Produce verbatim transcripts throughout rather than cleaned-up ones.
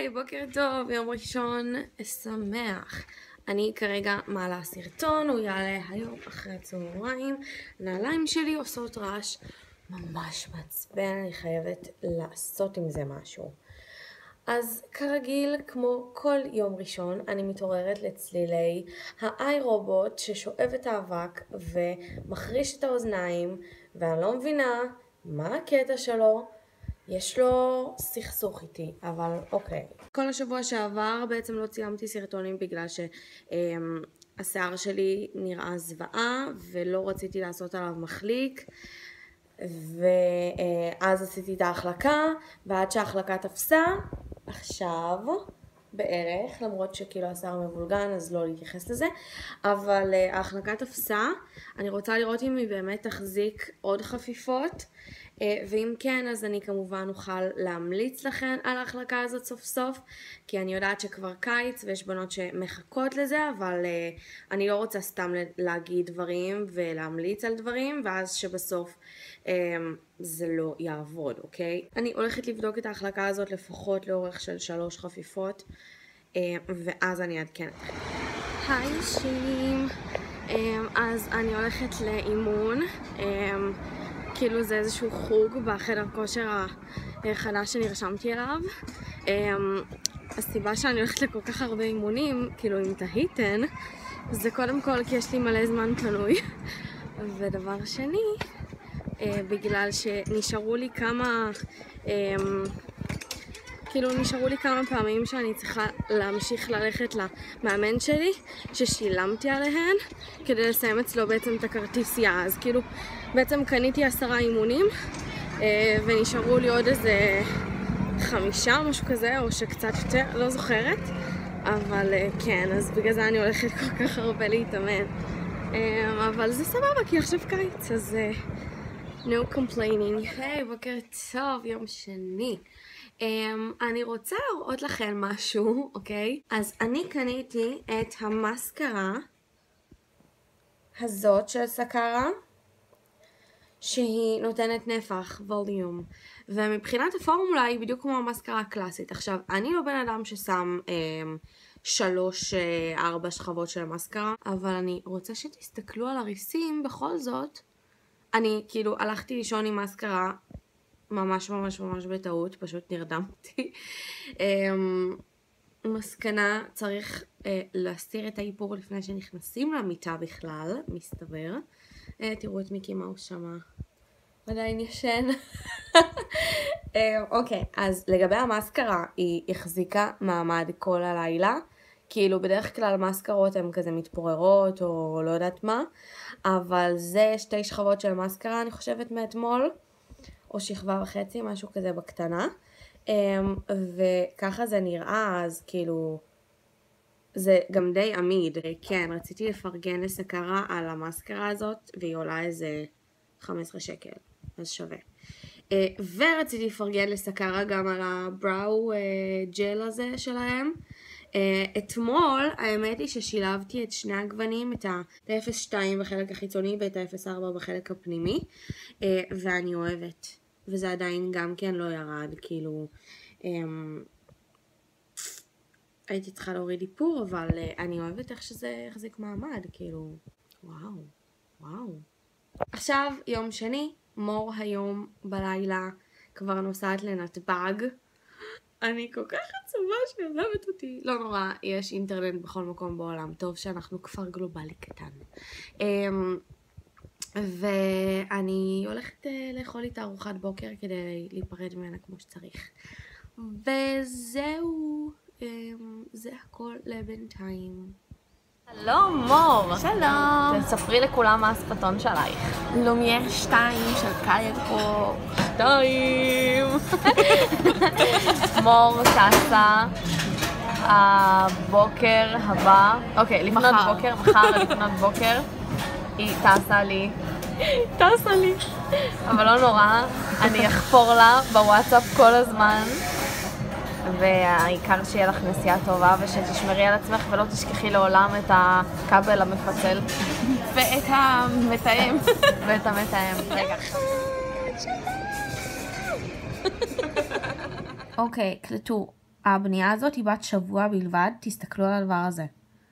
היי, בוקר טוב, יום ראשון שמח. אני כרגע מעלה סרטון, הוא יעלה היום אחרי הצהריים. נעליים שלי עושות רעש ממש מעצבן, אני חייבת לעשות עם זה משהו. אז כרגיל, כמו כל יום ראשון, אני מתעוררת לצלילי האי רובוט ששואב את האבק ומחריש את האוזניים, ואני לא מבינה מה הקטע שלו. יש לו סכסוך איתי, אבל אוקיי. כל השבוע שעבר בעצם לא ציימתי סרטונים בגלל שהשיער שלי נראה זוועה ולא רציתי לעשות עליו מחליק, ואז עשיתי את ההחלקה, ועד שההחלקה תפסה, עכשיו בערך, למרות שכאילו השיער מבולגן אז לא להתייחס לזה, אבל ההחלקה תפסה. אני רוצה לראות אם היא באמת תחזיק עוד חפיפות, ואם כן אז אני כמובן אוכל להמליץ לכן על ההחלקה הזאת סוף סוף, כי אני יודעת שכבר קיץ ויש בנות שמחכות לזה, אבל אני לא רוצה סתם להגיד דברים ולהמליץ על דברים ואז שבסוף זה לא יעבוד, אוקיי? אני הולכת לבדוק את ההחלקה הזאת לפחות לאורך של שלוש חפיפות, ואז אני אעדכן אתכם. היי שים, אז אני הולכת לאימון, כאילו זה איזשהו חוג בחדר כושר החדש שנרשמתי אליו. הסיבה שאני הולכת לכל כך הרבה אימונים, כאילו אם תהיתן, זה קודם כל כי יש לי מלא זמן פנוי, ודבר שני, בגלל שנשארו לי כמה, כאילו נשארו לי כמה פעמים שאני צריכה להמשיך ללכת למאמן שלי ששילמתי עליהן כדי לסיים אצלו בעצם את הכרטיסייה. אז כאילו בעצם קניתי עשרה אימונים ונשארו לי עוד איזה חמישה משהו כזה או שקצת יותר, לא זוכרת, אבל כן, אז בגלל זה אני הולכת כל כך הרבה להתאמן, אבל זה סבבה כי עכשיו קיץ, אז no complaining. היי, בוקר טוב, יום שני. Um, אני רוצה להראות לכם משהו, אוקיי? אז אני קניתי את המסקרה הזאת של סקרה, שהיא נותנת נפח, ווליום, ומבחינת הפורמולה היא בדיוק כמו המסקרה הקלאסית. עכשיו, אני לא בן אדם ששם um, שלוש, uh, ארבע שכבות של המסקרה, אבל אני רוצה שתסתכלו על הריסים בכל זאת. אני כאילו הלכתי לישון עם מסקרה ממש ממש ממש בטעות, פשוט נרדמתי. מסקנה, צריך להסתיר את האיפור לפני שנכנסים למיטה בכלל, מסתבר. תראו את מיקי מאוס שמה, עדיין ישן. אוקיי, אז לגבי המסקרה, היא החזיקה מעמד כל הלילה. כאילו בדרך כלל מסקרות הן כזה מתפוררות או לא יודעת מה, אבל זה שתי שכבות של מסקרה אני חושבת מאתמול, או שכבה וחצי, משהו כזה בקטנה, וככה זה נראה. אז כאילו זה גם די עמיד. כן, רציתי לפרגן לסקרה על המסקרה הזאת והיא עולה איזה חמישה עשר שקל, אז שווה. ורציתי לפרגן לסקרה גם על הבראו ג'ל הזה שלהם. אתמול האמת היא ששילבתי את שני הגוונים, את ה-אפס שתיים בחלק החיצוני ואת ה-אפס ארבע בחלק הפנימי, ואני אוהבת, וזה עדיין גם כן לא ירד, כאילו הייתי צריכה להוריד איפור, אבל אני אוהבת איך שזה יחזיק מעמד, כאילו וואו וואו. עכשיו יום שני, מור היום בלילה כבר נוסעת לנתב"ג. אני כל כך עצובה שהיא עוזבת אותי. לא נורא, יש אינטרנט בכל מקום בעולם. טוב שאנחנו כפר גלובלי קטן. ואני הולכת לאכול איתה ארוחת בוקר כדי להיפרד ממנה כמו שצריך. וזהו, זה הכל לבינתיים. שלום מור. שלום. תספרי לכולם מה הספתון שלייך. לומייר שתיים של קליה פה. שתיים. מור טסה הבוקר הבא, אוקיי, לפנות מחר. בוקר, מחר לפנות בוקר, היא טסה לי, טסה לי. אבל לא נורא, אני אחפור לה בוואטסאפ כל הזמן, והעיקר שיהיה לך נסיעה טובה ושתשמרי על עצמך ולא תשכחי לעולם את הכבל המפצל ואת המתאם. ואת המתאם. רגע. אוקיי, קלטו. הבנייה הזאת היא בת שבוע בלבד, תסתכלו על הדבר הזה.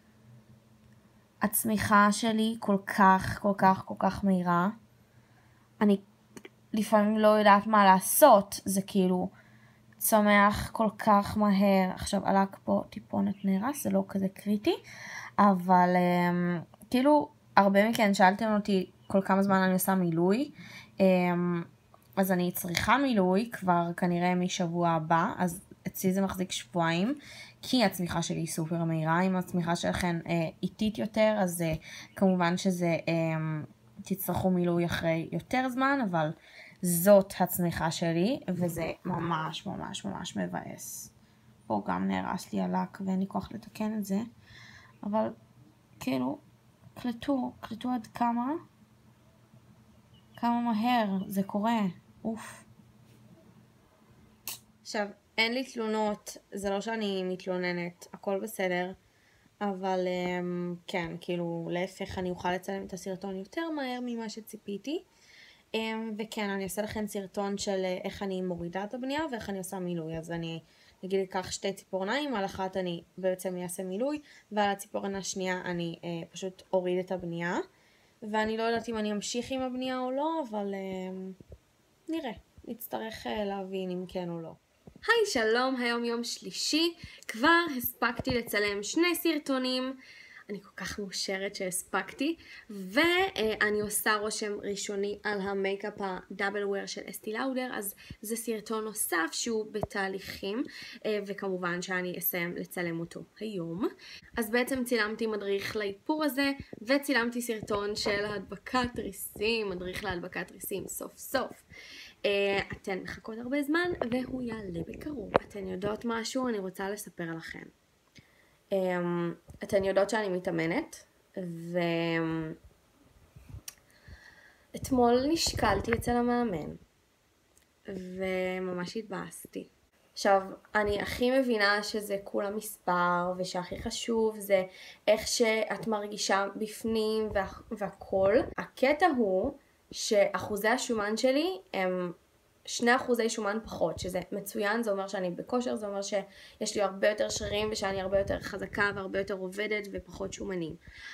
הצמיחה שלי כל כך, כל כך, כל כך מהירה. אני לפעמים לא יודעת מה לעשות, זה כאילו צומח כל כך מהר. עכשיו עלה פה טיפונת נהרס, זה לא כזה קריטי, אבל um, כאילו הרבה מכן שאלתם אותי כל כמה זמן אני עושה מילוי, um, אז אני צריכה מילוי כבר כנראה משבוע הבא, אז אצלי זה מחזיק שבועיים, כי הצמיחה שלי היא סופר מהירה. אם הצמיחה שלכם uh, איטית יותר, אז uh, כמובן שזה um, תצטרכו מילוי אחרי יותר זמן, אבל זאת הצמיחה שלי, וזה ממש ממש ממש מבאס. פה גם נהרס לי הלק ואין לי כוח לתקן את זה, אבל כאילו, קלטו, קלטו עד כמה, כמה מהר זה קורה, אוף. עכשיו, אין לי תלונות, זה לא שאני מתלוננת, הכל בסדר, אבל כן, כאילו, להפך אני אוכל לצלם את הסרטון יותר מהר ממה שציפיתי, וכן, אני אעשה לכם סרטון של איך אני מורידה את הבנייה ואיך אני עושה מילוי. אז אני נגיד אקח שתי ציפורניים, על אחת אני בעצם אעשה מילוי, ועל הציפורן השנייה אני אה, פשוט אוריד את הבנייה. ואני לא יודעת אם אני אמשיך עם הבנייה או לא, אבל אה, נראה, נצטרך אה, להבין אם כן או לא. היי שלום, היום יום שלישי, כבר הספקתי לצלם שני סרטונים, אני כל כך מאושרת שהספקתי, ואני עושה רושם ראשוני על המייקאפ הדאבל וויר של אסתי לאודר, אז זה סרטון נוסף שהוא בתהליכים, וכמובן שאני אסיים לצלם אותו היום. אז בעצם צילמתי מדריך לאיפור הזה, וצילמתי סרטון של הדבקת ריסים, מדריך להדבקת ריסים סוף סוף. אתן מחכות הרבה זמן, והוא יעלה בקרוב. אתן יודעות משהו? אני רוצה לספר לכם. Um, אתן יודעות שאני מתאמנת, ואתמול נשקלתי אצל המאמן, וממש התבאסתי. עכשיו, אני הכי מבינה שזה כולה מספר, ושהכי חשוב זה איך שאת מרגישה בפנים וה... והכל. הקטע הוא שאחוזי השומן שלי הם שני אחוזי שומן פחות, שזה מצוין, זה אומר שאני בכושר, זה אומר שיש לי הרבה יותר שרירים ושאני הרבה יותר חזקה והרבה יותר עובדת ופחות שומנים.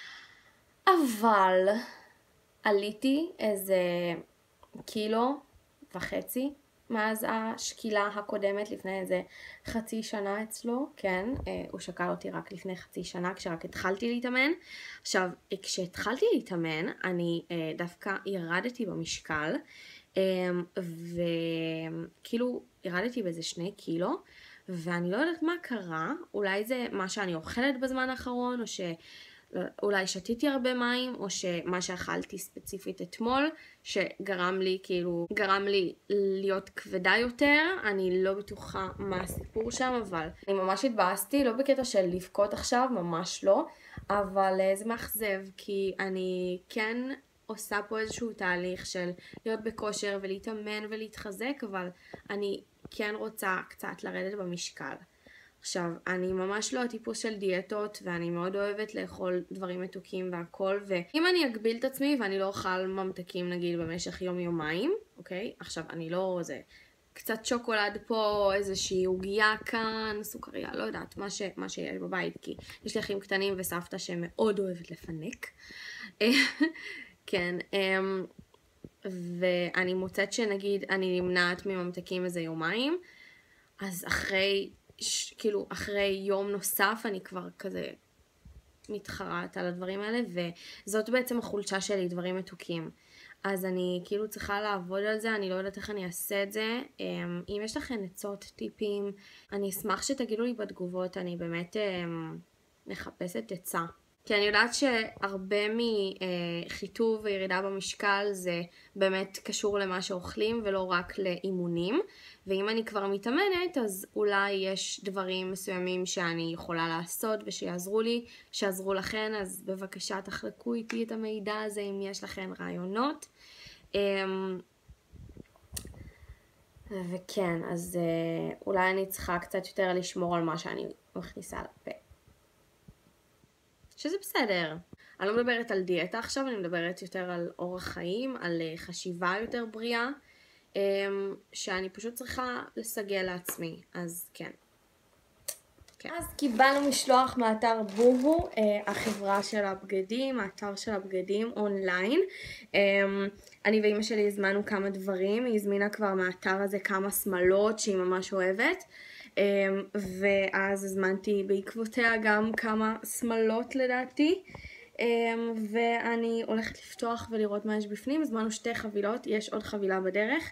אבל עליתי איזה קילו וחצי מאז השקילה הקודמת לפני איזה חצי שנה אצלו, כן, הוא שקל אותי רק לפני חצי שנה כשרק התחלתי להתאמן. עכשיו, כשהתחלתי להתאמן אני דווקא ירדתי במשקל, וכאילו ירדתי באיזה שני קילו, ואני לא יודעת מה קרה, אולי זה מה שאני אוכלת בזמן האחרון, או שאולי שתיתי הרבה מים, או שמה שאכלתי ספציפית אתמול, שגרם לי כאילו, גרם לי להיות כבדה יותר. אני לא בטוחה מה הסיפור שם, אבל אני ממש התבאסתי, לא בקטע של לבכות עכשיו, ממש לא, אבל זה מאכזב, כי אני כן עושה פה איזשהו תהליך של להיות בכושר ולהתאמן ולהתחזק, אבל אני כן רוצה קצת לרדת במשקל. עכשיו, אני ממש לא הטיפוס של דיאטות, ואני מאוד אוהבת לאכול דברים מתוקים והכל, ואם אני אגביל את עצמי ואני לא אוכל ממתקים נגיד במשך יום יומיים, אוקיי? עכשיו, אני לא זה, קצת שוקולד פה, איזושהי עוגיה כאן, סוכריה, לא יודעת, מה, ש, מה שיש בבית, כי יש לי אחים קטנים וסבתא שמאוד אוהבת לפנק. כן, ואני מוצאת שנגיד אני נמנעת מממתקים איזה יומיים, אז אחרי, כאילו אחרי יום נוסף אני כבר כזה מתחרט על הדברים האלה, וזאת בעצם החולשה שלי, דברים מתוקים. אז אני כאילו צריכה לעבוד על זה, אני לא יודעת איך אני אעשה את זה. אם יש לכם עצות, טיפים, אני אשמח שתגידו לי בתגובות, אני באמת מחפשת עצה. כי אני יודעת שהרבה מחיטוב וירידה במשקל זה באמת קשור למה שאוכלים ולא רק לאימונים. ואם אני כבר מתאמנת, אז אולי יש דברים מסוימים שאני יכולה לעשות ושיעזרו לי, שיעזרו לכן, אז בבקשה תחלקו איתי את המידע הזה אם יש לכן רעיונות. וכן, אז אולי אני צריכה קצת יותר לשמור על מה שאני מכניסה לפה. שזה בסדר. אני לא מדברת על דיאטה עכשיו, אני מדברת יותר על אורח חיים, על חשיבה יותר בריאה, שאני פשוט צריכה לסגל לעצמי, אז כן. כן. אז קיבלנו משלוח מאתר בובו, החברה של הבגדים, האתר של הבגדים אונליין. אני ואמא שלי הזמנו כמה דברים, היא הזמינה כבר מהאתר הזה כמה שמלות שהיא ממש אוהבת. ואז הזמנתי בעקבותיה גם כמה שמלות לדעתי. ואני הולכת לפתוח ולראות מה יש בפנים. הזמנו שתי חבילות, יש עוד חבילה בדרך.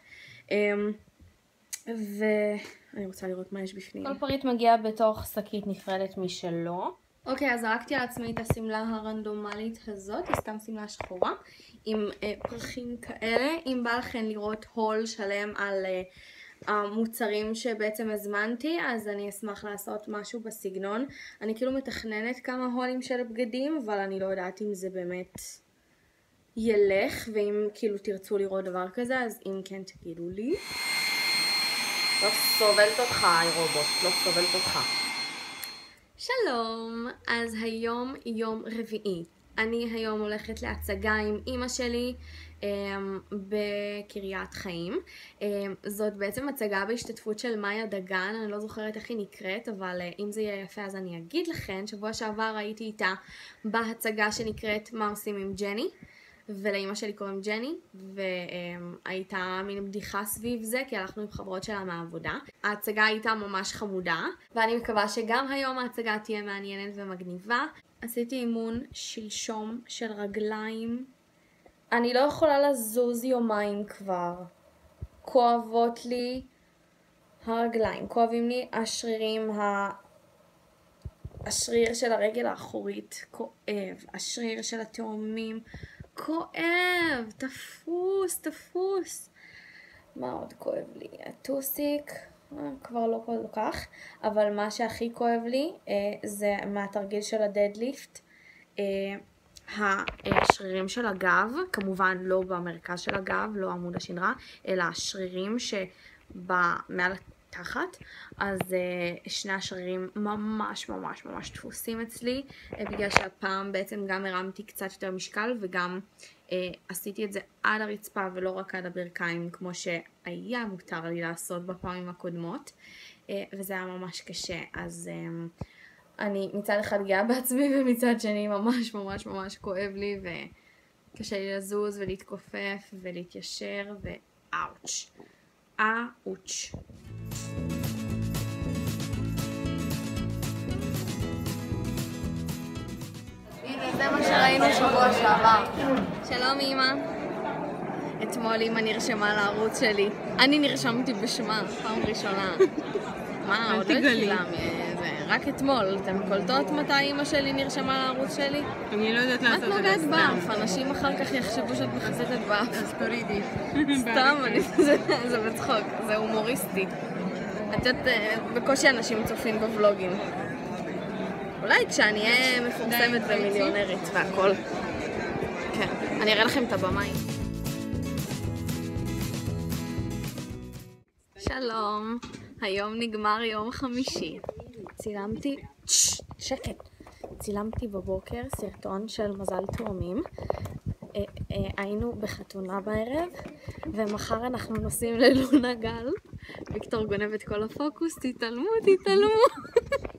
ואני רוצה לראות מה יש בפנים. כל פריט מגיע בתוך שקית נפרדת משלו. אוקיי, אז זרקתי על עצמי את השמלה הרנדומלית הזאת, היא סתם שמלה שחורה, עם אה, פרחים כאלה. אם בא לכם לראות הול שלם על אה, המוצרים שבעצם הזמנתי, אז אני אשמח לעשות משהו בסגנון. אני כאילו מתכננת כמה הולים של בגדים, אבל אני לא יודעת אם זה באמת ילך, ואם כאילו תרצו לראות דבר כזה, אז אם כן תגידו לי. לא סובלת אותך, היי רובוט, לא סובלת אותך. שלום, אז היום יום רביעי. אני היום הולכת להצגה עם אמא שלי um, בקריית חיים. Um, זאת בעצם הצגה בהשתתפות של מאיה דגן, אני לא זוכרת איך היא נקראת, אבל uh, אם זה יהיה יפה אז אני אגיד לכם. שבוע שעבר הייתי איתה בהצגה שנקראת מה עושים עם ג'ני. ולאמא שלי קוראים ג'ני, והייתה מין בדיחה סביב זה, כי הלכנו עם חברות שלה מהעבודה. ההצגה הייתה ממש חמודה, ואני מקווה שגם היום ההצגה תהיה מעניינת ומגניבה. עשיתי אימון שלשום של רגליים. אני לא יכולה לזוז יומיים כבר. כואבות לי הרגליים, כואבים לי השרירים, ה... השריר של הרגל האחורית כואב, השריר של התאומים כואב, תפוס, תפוס. מה עוד כואב לי? הטוסיק, כבר לא כל כך, אבל מה שהכי כואב לי אה, זה מהתרגיל של הדדליפט, אה, השרירים של הגב, כמובן לא במרכז של הגב, לא עמוד השדרה, אלא השרירים שמעל תחת. אז uh, שני השרירים ממש ממש ממש דפוסים אצלי, uh, בגלל שהפעם בעצם גם הרמתי קצת יותר משקל, וגם uh, עשיתי את זה עד הרצפה ולא רק עד הברכיים, כמו שהיה מותר לי לעשות בפעמים הקודמות, uh, וזה היה ממש קשה. אז um, אני מצד אחד גאה בעצמי, ומצד שני ממש ממש ממש כואב לי, וקשה לי לזוז ולהתכופף ולהתיישר, ואוץ' אאוץ'. הנה, זה מה שראינו שבוע שעבר. שלום אמא. אתמול אמא נרשמה לערוץ שלי. אני נרשמתי בשמה, פעם ראשונה. מה, עוד לא התחילה מזה. רק אתמול. אתם קולטות מתי אמא שלי נרשמה לערוץ שלי? אני לא יודעת לעשות את זה. את נוגעת באף, אנשים אחר כך יחשבו שאת מחזקת באף. אז תורידי. סתם, זה בצחוק, זה הומוריסטי. את יודעת, בקושי אנשים צופים בוולוגים. אולי כשאני אהיה מפורסמת ומיליונרית והכל. כן, אני אראה לכם את הבמאי. שלום, היום נגמר יום חמישי. צילמתי, שקט, צילמתי בבוקר סרטון של מזל תאומים. היינו בחתונה בערב, ומחר אנחנו נוסעים ללונה גל. ויקטור גונב את כל הפוקוס, תתעלמו, תתעלמו.